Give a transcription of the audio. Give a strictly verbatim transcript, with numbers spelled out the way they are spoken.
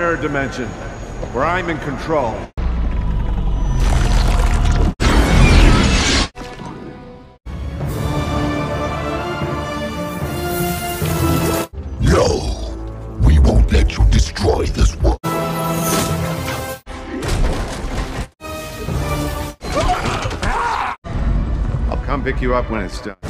mirror dimension, where I'm in control. No! We won't let you destroy this world. I'll come pick you up when it's done.